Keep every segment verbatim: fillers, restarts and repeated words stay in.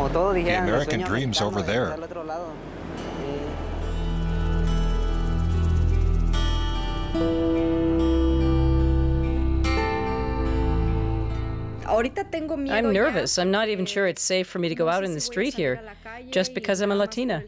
The American dream's over there. I'm nervous. I'm not even sure it's safe for me to go out in the street here, just because I'm a Latina.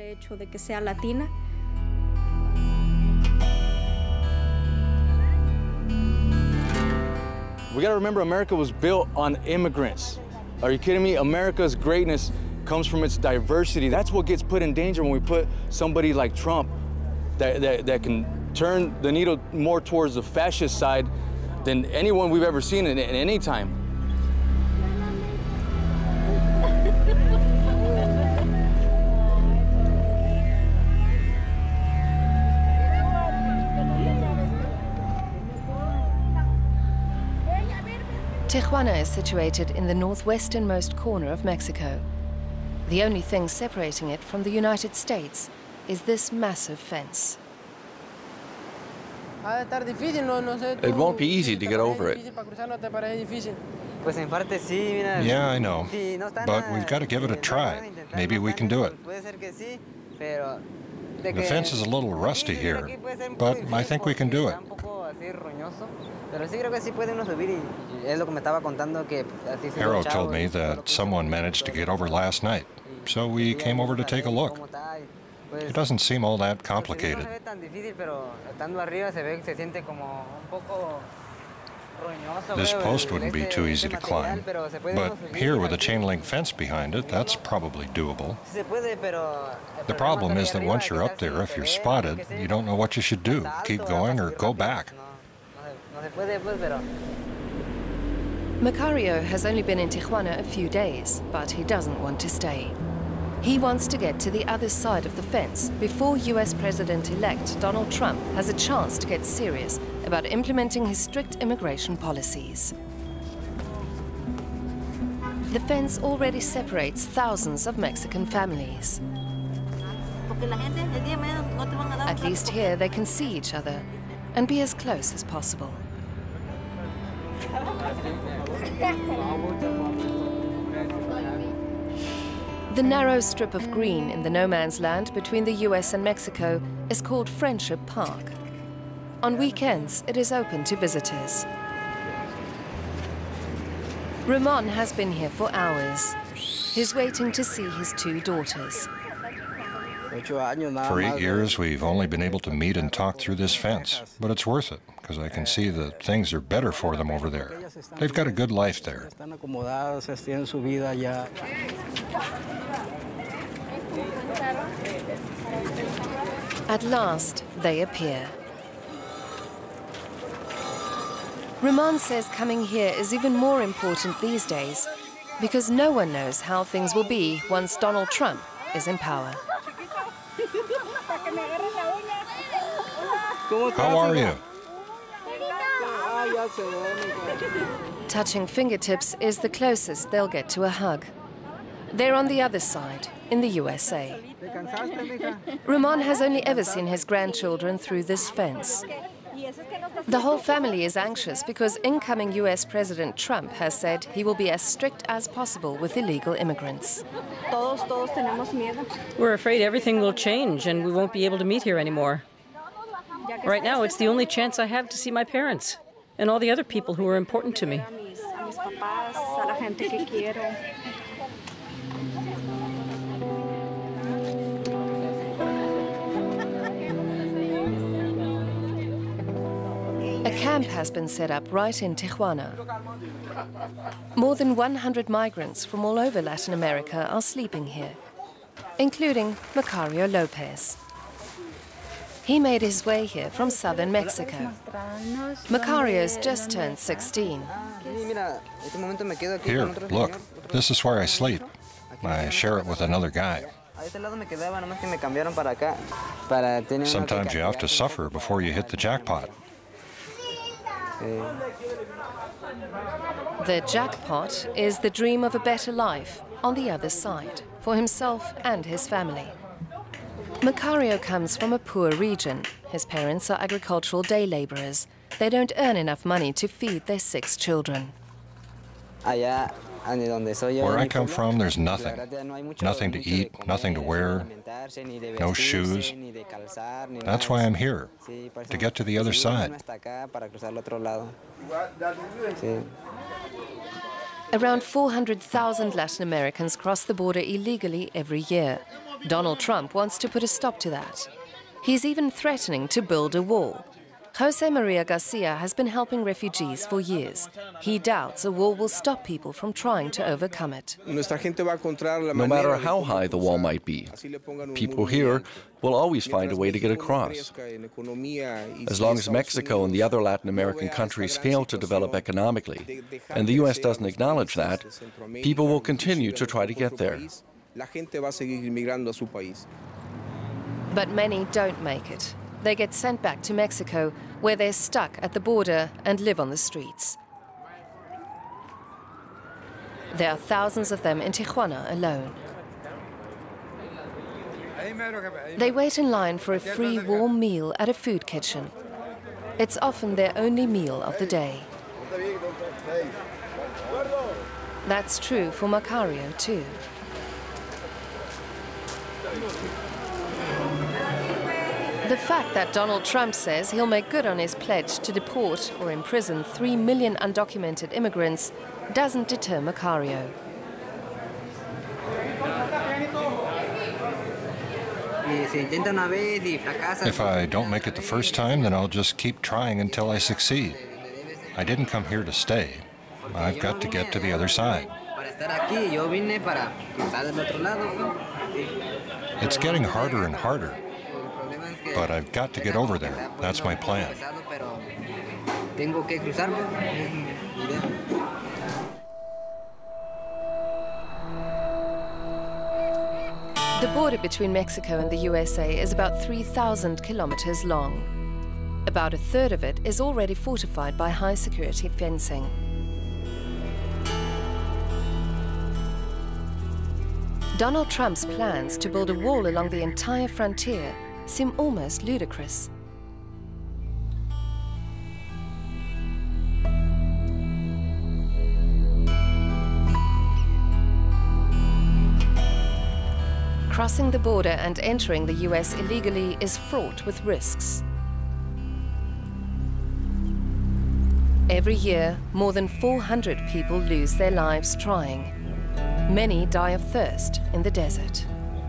We gotta remember America was built on immigrants. Are you kidding me? America's greatness comes from its diversity. That's what gets put in danger when we put somebody like Trump that, that, that can turn the needle more towards the fascist side than anyone we've ever seen in, in any time. Tijuana is situated in the northwesternmost corner of Mexico. The only thing separating it from the United States is this massive fence. It won't be easy to get over it. Yeah, I know. But we've got to give it a try. Maybe we can do it. The fence is a little rusty here, but I think we can do it. Arrow told me that someone managed to get over last night, so we came over to take a look. It doesn't seem all that complicated. This post wouldn't be too easy to climb, but here with a chain link fence behind it, that's probably doable. The problem is that once you're up there, if you're spotted, you don't know what you should do. Keep going or go back. Macario has only been in Tijuana a few days, but he doesn't want to stay. He wants to get to the other side of the fence before U S President-elect Donald Trump has a chance to get serious about implementing his strict immigration policies. The fence already separates thousands of Mexican families. At least here they can see each other and be as close as possible. The narrow strip of green in the no man's land between the U S and Mexico is called Friendship Park. On weekends, it is open to visitors. Ramon has been here for hours. He's waiting to see his two daughters. For eight years, we've only been able to meet and talk through this fence, but it's worth it, because I can see that things are better for them over there. They've got a good life there. At last, they appear. Ramon says coming here is even more important these days, because no one knows how things will be once Donald Trump is in power. How are you? Touching fingertips is the closest they'll get to a hug. They're on the other side, in the U S A. Ramon has only ever seen his grandchildren through this fence. The whole family is anxious because incoming U S President Trump has said he will be as strict as possible with illegal immigrants. We're afraid everything will change and we won't be able to meet here anymore. Right now, it's the only chance I have to see my parents and all the other people who are important to me. A camp has been set up right in Tijuana. More than one hundred migrants from all over Latin America are sleeping here, including Macario Lopez. He made his way here from southern Mexico. Macario's just turned sixteen. Here, look. This is where I sleep. I share it with another guy. Sometimes you have to suffer before you hit the jackpot. The jackpot is the dream of a better life on the other side, for himself and his family. Macario comes from a poor region. His parents are agricultural day laborers. They don't earn enough money to feed their six children. Where I come from, there's nothing. Nothing to eat, nothing to wear, no shoes. That's why I'm here, to get to the other side. Around four hundred thousand Latin Americans cross the border illegally every year. Donald Trump wants to put a stop to that. He's even threatening to build a wall. Jose Maria Garcia has been helping refugees for years. He doubts a wall will stop people from trying to overcome it. No matter how high the wall might be, people here will always find a way to get across. As long as Mexico and the other Latin American countries fail to develop economically, and the U S doesn't acknowledge that, people will continue to try to get there. But many don't make it. They get sent back to Mexico, where they're stuck at the border and live on the streets. There are thousands of them in Tijuana alone. They wait in line for a free warm meal at a food kitchen. It's often their only meal of the day. That's true for Macario too. The fact that Donald Trump says he'll make good on his pledge to deport or imprison three million undocumented immigrants doesn't deter Macario. If I don't make it the first time, then I'll just keep trying until I succeed. I didn't come here to stay. I've got to get to the other side. It's getting harder and harder. But I've got to get over there. That's my plan. The border between Mexico and the U S A is about three thousand kilometers long. About a third of it is already fortified by high-security fencing. Donald Trump's plans to build a wall along the entire frontier seem almost ludicrous. Crossing the border and entering the U S illegally is fraught with risks. Every year, more than four hundred people lose their lives trying. Many die of thirst in the desert.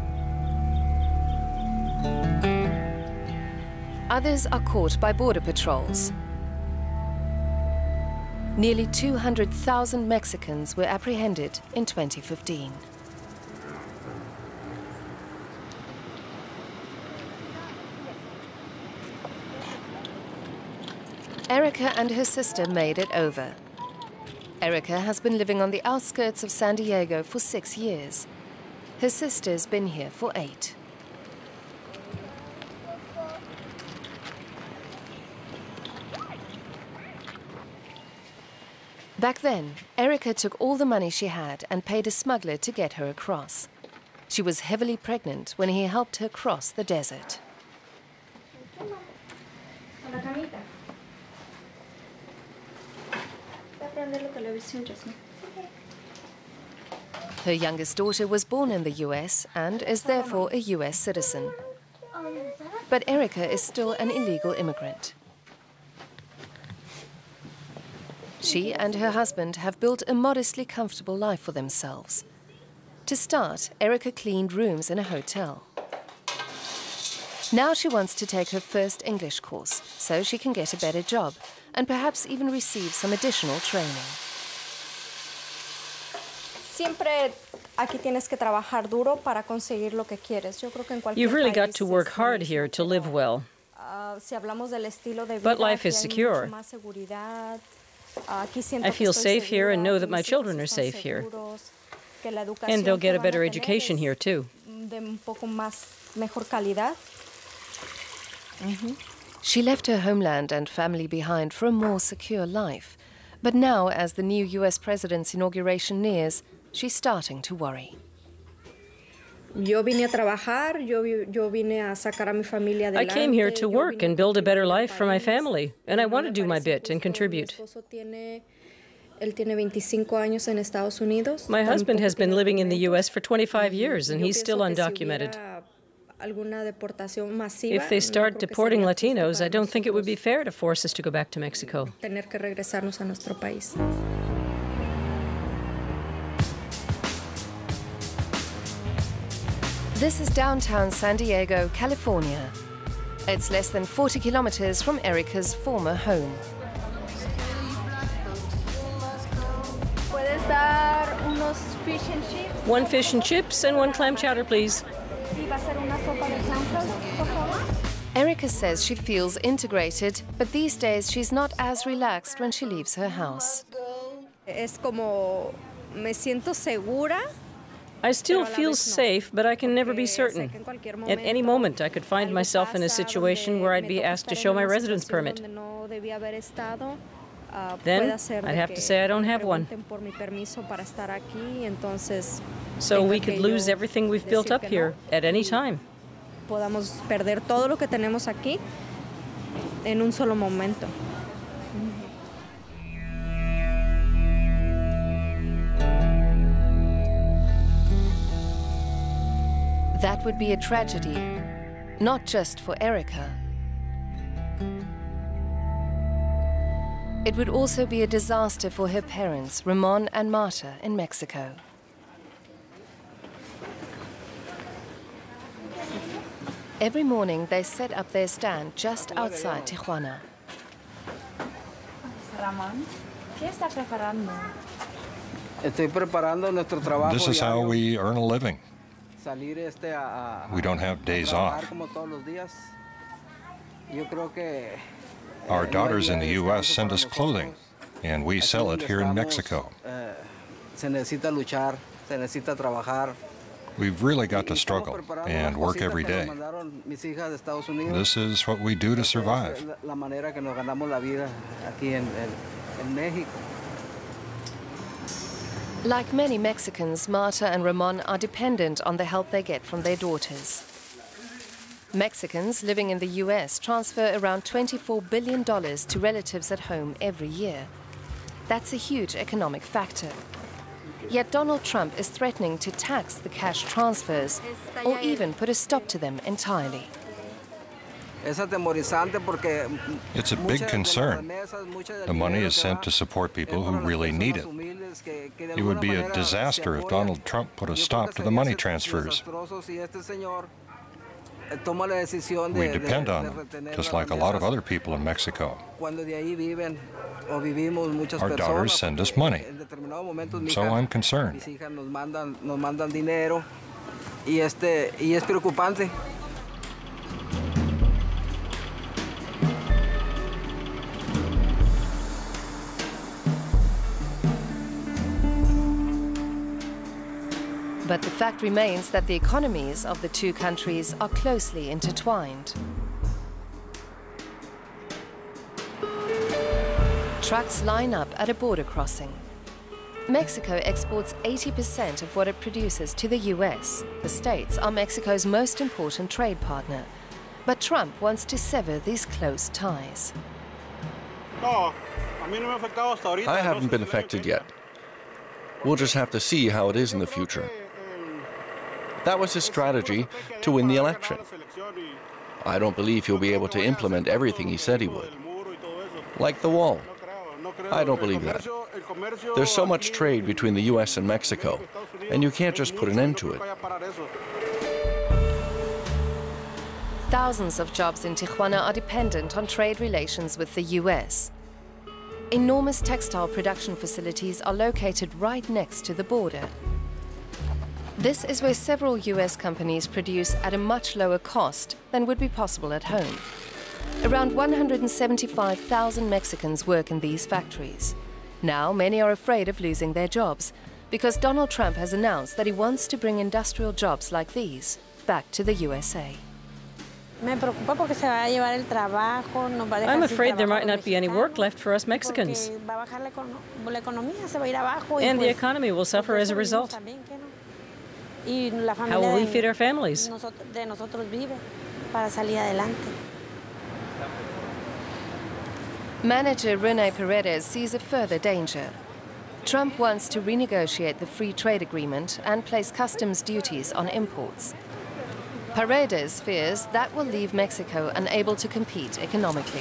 Others are caught by border patrols. Nearly two hundred thousand Mexicans were apprehended in twenty fifteen. Erica and her sister made it over. Erica has been living on the outskirts of San Diego for six years. Her sister's been here for eight. Back then, Erica took all the money she had and paid a smuggler to get her across. She was heavily pregnant when he helped her cross the desert. Her youngest daughter was born in the U S and is therefore a U S citizen. But Erica is still an illegal immigrant. She and her husband have built a modestly comfortable life for themselves. To start, Erica cleaned rooms in a hotel. Now she wants to take her first English course so she can get a better job and perhaps even receive some additional training. You've really got to work hard here to live well. But life is secure. I feel safe here and know that my children are safe here. And they'll get a better education here, too. Mm-hmm. She left her homeland and family behind for a more secure life. But now, as the new U S president's inauguration nears, she's starting to worry. I came here to work and build a better life for my family, and I want to do my bit and contribute. My husband has been living in the U S for twenty-five years, and he's still undocumented. If they start deporting Latinos, I don't think it would be fair to force us to go back to Mexico. This is downtown San Diego, California. It's less than forty kilometers from Erica's former home. One fish and chips and one clam chowder, please. Erica says she feels integrated, but these days she's not as relaxed when she leaves her house. I still feel safe, but I can never be certain. At any moment, I could find myself in a situation where I'd be asked to show my residence permit. Then, I'd have to say I don't have one. So we could lose everything we've built up here at any time. That would be a tragedy, not just for Erica. It would also be a disaster for her parents, Ramon and Marta, in Mexico. Every morning, they set up their stand just outside Tijuana. This is how we earn a living. We don't have days off. Our daughters in the U S send us clothing, and we sell it here in Mexico. We've really got to struggle and work every day. This is what we do to survive. Like many Mexicans, Marta and Ramon are dependent on the help they get from their daughters. Mexicans living in the U S transfer around twenty-four billion dollars to relatives at home every year. That's a huge economic factor. Yet Donald Trump is threatening to tax the cash transfers or even put a stop to them entirely. It's a big concern. The money is sent to support people who really need it. It would be a disaster if Donald Trump put a stop to the money transfers. We depend on them, just like a lot of other people in Mexico. Our daughters send us money, so I'm concerned. But the fact remains that the economies of the two countries are closely intertwined. Trucks line up at a border crossing. Mexico exports eighty percent of what it produces to the U S. The States are Mexico's most important trade partner. But Trump wants to sever these close ties. I haven't been affected yet. We'll just have to see how it is in the future. That was his strategy to win the election. I don't believe he'll be able to implement everything he said he would. Like the wall. I don't believe that. There's so much trade between the U S and Mexico, and you can't just put an end to it. Thousands of jobs in Tijuana are dependent on trade relations with the U S. Enormous textile production facilities are located right next to the border. This is where several U S companies produce at a much lower cost than would be possible at home. Around one hundred seventy-five thousand Mexicans work in these factories. Now, many are afraid of losing their jobs because Donald Trump has announced that he wants to bring industrial jobs like these back to the U S A. I'm afraid there might not be any work left for us Mexicans. And the economy will suffer as a result. How will we feed our families? Manager Rene Paredes sees a further danger. Trump wants to renegotiate the free trade agreement and place customs duties on imports. Paredes fears that will leave Mexico unable to compete economically.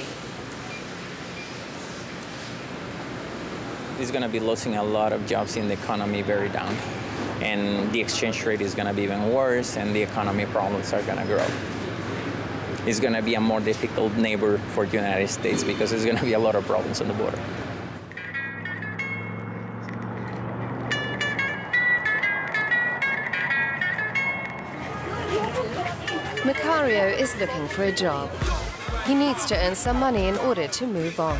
It's going to be losing a lot of jobs in the economy very down. And the exchange rate is going to be even worse, and the economy problems are going to grow. It's going to be a more difficult neighbor for the United States because there's going to be a lot of problems on the border. Macario is looking for a job. He needs to earn some money in order to move on.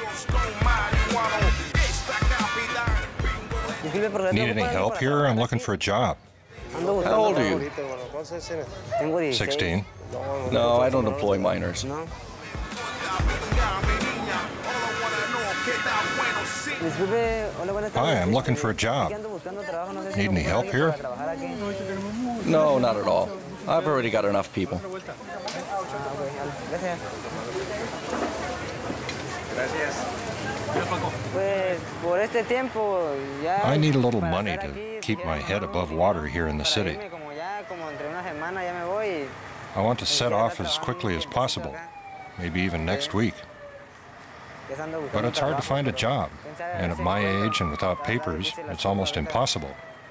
Need any help here? I'm looking for a job. How old are you? sixteen. No, I don't employ minors. Hi, I'm looking for a job. Need any help here? No, not at all. I've already got enough people. I need a little money to keep my head above water here in the city. I want to set off as quickly as possible, maybe even next week. But it's hard to find a job, and at my age and without papers, it's almost impossible.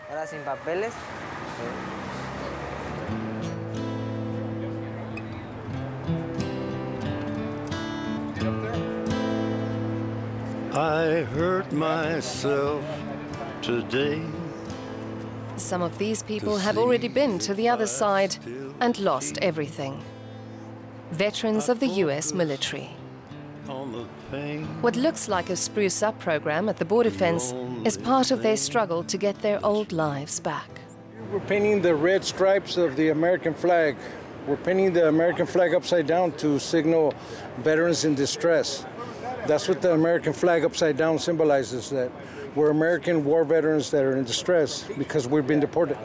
I hurt myself today. Some of these people have already been to the other side and lost everything. Veterans of the U S military. What looks like a spruce up program at the border fence is part of their struggle to get their old lives back. We're painting the red stripes of the American flag. We're painting the American flag upside down to signal veterans in distress. That's what the American flag upside down symbolizes, that we're American war veterans that are in distress because we've been deported.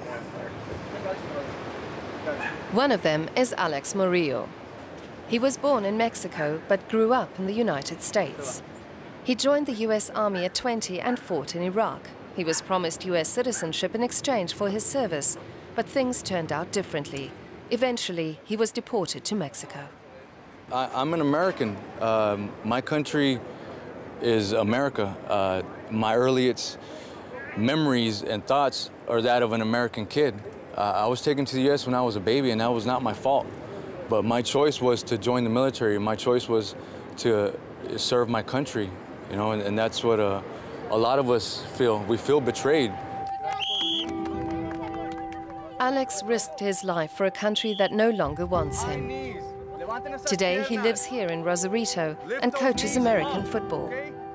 One of them is Alex Murillo. He was born in Mexico but grew up in the United States. He joined the U S Army at twenty and fought in Iraq. He was promised U S citizenship in exchange for his service, but things turned out differently. Eventually, he was deported to Mexico. I, I'm an American. Um, my country is America. Uh, my earliest memories and thoughts are that of an American kid. Uh, I was taken to the U S when I was a baby, and that was not my fault. But my choice was to join the military. My choice was to serve my country, you know, and, and that's what uh, a lot of us feel. We feel betrayed. Alex risked his life for a country that no longer wants him. Today, he lives here in Rosarito and coaches American football.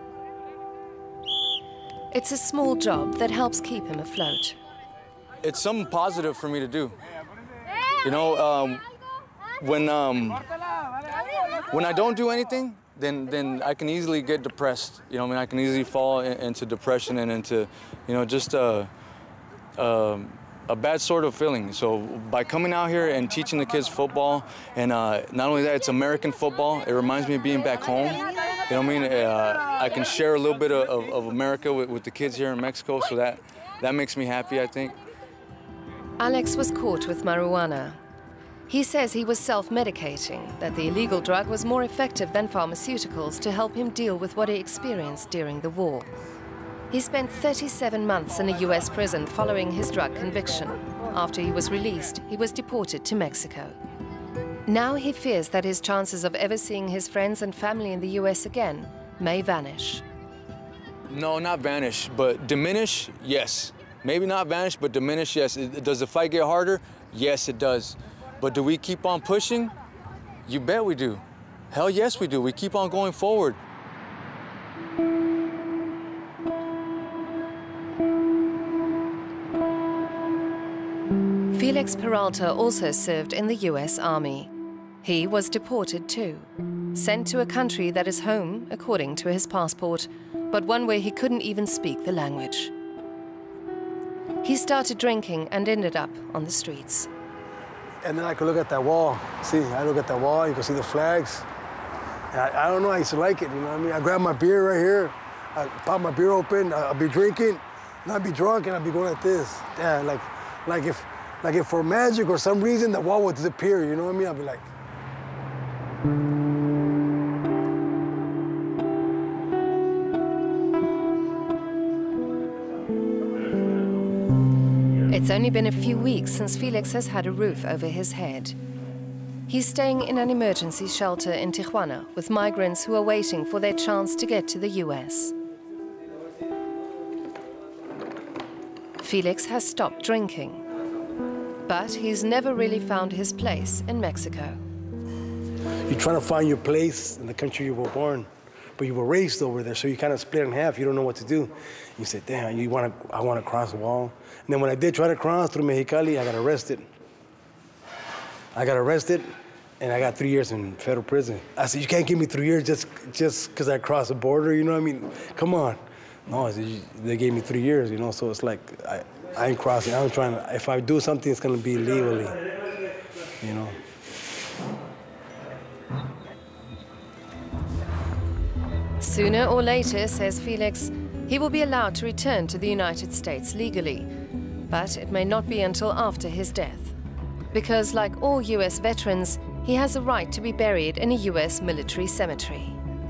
It's a small job that helps keep him afloat. It's something positive for me to do. You know, um, when, um, when I don't do anything, then, then I can easily get depressed. You know, I mean, I can easily fall in, into depression and into, you know, just uh, uh, a bad sort of feeling. So by coming out here and teaching the kids football, and uh, not only that, it's American football. It reminds me of being back home. You know what I mean? Uh, I can share a little bit of, of, of America with, with the kids here in Mexico, so that, that makes me happy, I think. Alex was caught with marijuana. He says he was self-medicating, that the illegal drug was more effective than pharmaceuticals to help him deal with what he experienced during the war. He spent thirty-seven months in a U S prison following his drug conviction. After he was released, he was deported to Mexico. Now he fears that his chances of ever seeing his friends and family in the U S again may vanish. No, not vanish, but diminish, yes. Maybe not vanish, but diminish, yes. Does the fight get harder? Yes, it does. But do we keep on pushing? You bet we do. Hell yes, we do. We keep on going forward. Felix Peralta also served in the U S Army. He was deported too, sent to a country that is home, according to his passport, but one where he couldn't even speak the language. He started drinking and ended up on the streets. And then I could look at that wall. See, I look at that wall, you can see the flags. And I, I don't know, I used to like it, you know what I mean? I grab my beer right here, I'd pop my beer open, I'll be drinking, and I'd be drunk, and I'd be going like this. Yeah, like, like if, like if for magic or some reason the wall would disappear, you know what I mean? I'd be like. It's only been a few weeks since Felix has had a roof over his head. He's staying in an emergency shelter in Tijuana with migrants who are waiting for their chance to get to the U S. Felix has stopped drinking, but he's never really found his place in Mexico. You're trying to find your place in the country you were born, but you were raised over there, so you kind of split in half. You don't know what to do. You say, damn, you want to, I want to cross the wall. And then when I did try to cross through Mexicali, I got arrested. I got arrested, and I got three years in federal prison. I said, you can't give me three years just just because I crossed the border, you know what I mean? Come on. No, I said, they gave me three years, you know, so it's like, I, I ain't crossing. I'm trying to, if I do something, it's going to be legally, you know. Sooner or later, says Felix, he will be allowed to return to the United States legally, but it may not be until after his death. Because like all U S veterans, he has a right to be buried in a U S military cemetery.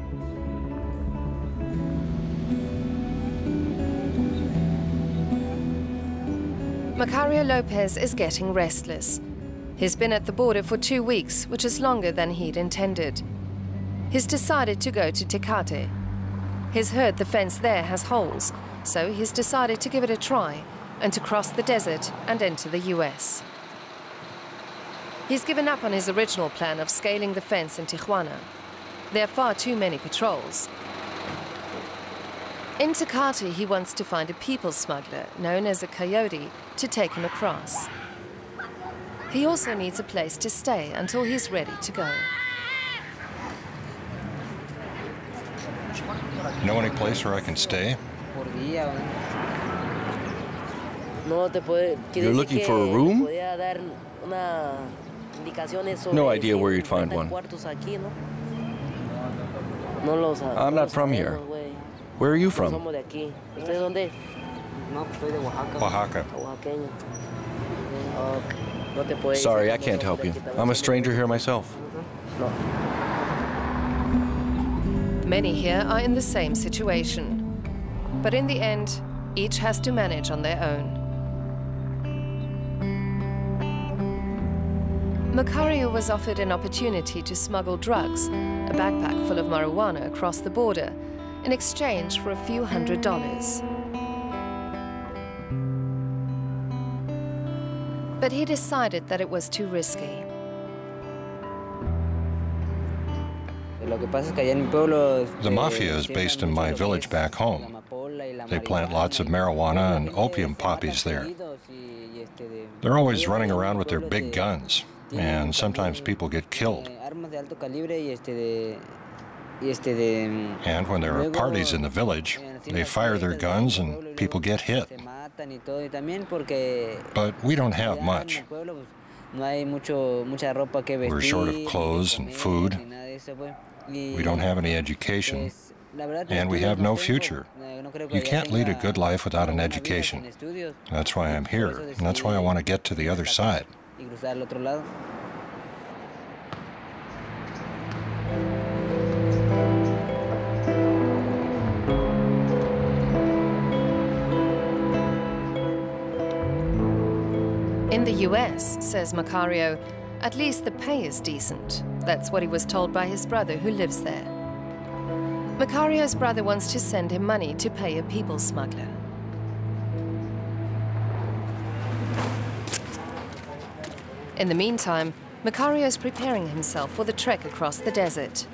Macario Lopez is getting restless. He's been at the border for two weeks, which is longer than he'd intended. He's decided to go to Tecate. He's heard the fence there has holes, so he's decided to give it a try and to cross the desert and enter the U S. He's given up on his original plan of scaling the fence in Tijuana. There are far too many patrols. In Tecate, he wants to find a people smuggler, known as a coyote, to take him across. He also needs a place to stay until he's ready to go. Know any place where I can stay? You're looking for a room? No idea where you'd find one. I'm not from here. Where are you from? Oaxaca. Sorry, I can't help you. I'm a stranger here myself. Many here are in the same situation. But in the end, each has to manage on their own. Macario was offered an opportunity to smuggle drugs, a backpack full of marijuana, across the border in exchange for a few hundred dollars. But he decided that it was too risky. The mafia is based in my village back home. They plant lots of marijuana and opium poppies there. They're always running around with their big guns, and sometimes people get killed. And when there are parties in the village, they fire their guns and people get hit. But we don't have much. We're short of clothes and food. We don't have any education, and we have no future. You can't lead a good life without an education. That's why I'm here, and that's why I want to get to the other side. In the U S, says Macario, at least the pay is decent. That's what he was told by his brother who lives there. Macario's brother wants to send him money to pay a people smuggler. In the meantime, Macario's preparing himself for the trek across the desert.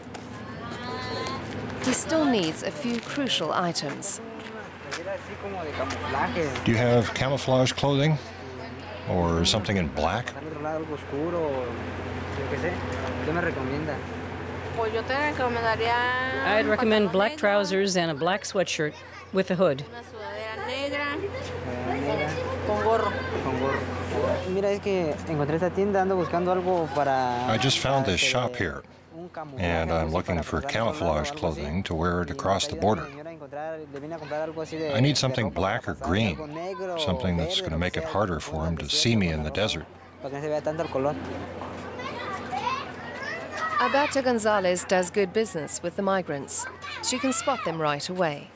He still needs a few crucial items. Do you have camouflage clothing? Or something in black? I'd recommend black trousers and a black sweatshirt with a hood. I just found this shop here, and I'm looking for camouflage clothing to wear to cross the border. I need something black or green, something that's going to make it harder for him to see me in the desert. Alberta Gonzalez does good business with the migrants. She can spot them right away.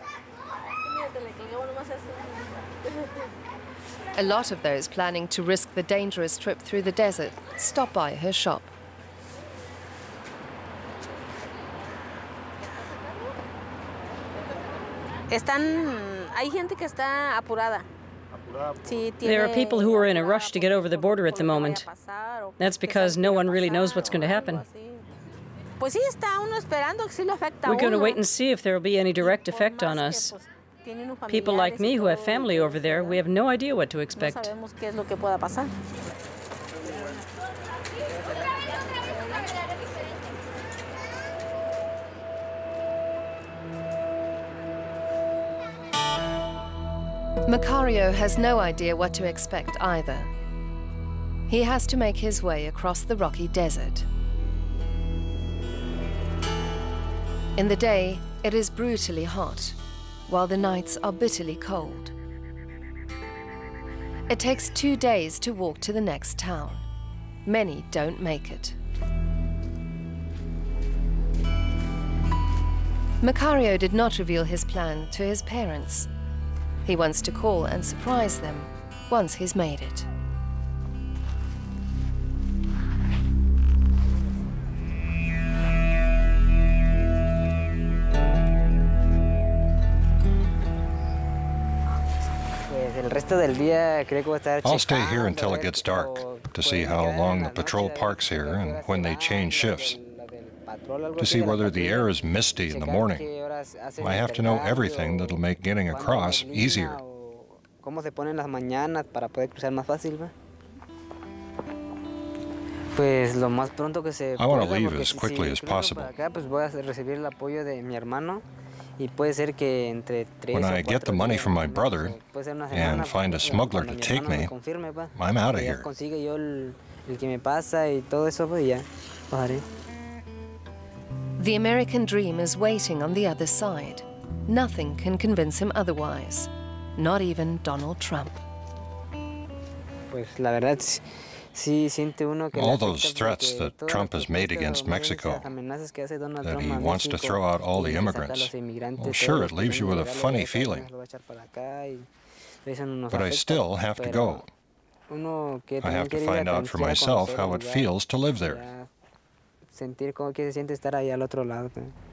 A lot of those planning to risk the dangerous trip through the desert stop by her shop. There are people who are in a rush to get over the border at the moment. That's because no one really knows what's going to happen. We're going to wait and see if there will be any direct effect on us. People like me who have family over there, we have no idea what to expect. Macario has no idea what to expect either. He has to make his way across the rocky desert. In the day, it is brutally hot, while the nights are bitterly cold. It takes two days to walk to the next town. Many don't make it. Macario did not reveal his plan to his parents. He wants to call and surprise them once he's made it. I'll stay here until it gets dark to see how long the patrol parks here and when they change shifts, to see whether the air is misty in the morning. I have to know everything that'll make getting across easier. I want to leave as quickly as possible. When I get the money from my brother and find a smuggler to take me, I'm out of here. The American dream is waiting on the other side. Nothing can convince him otherwise, not even Donald Trump. All those threats that Trump has made against Mexico, that he wants to throw out all the immigrants, well, sure, it leaves you with a funny feeling. But I still have to go. I have to find out for myself how it feels to live there. Sentir cómo se siente estar allá al otro lado.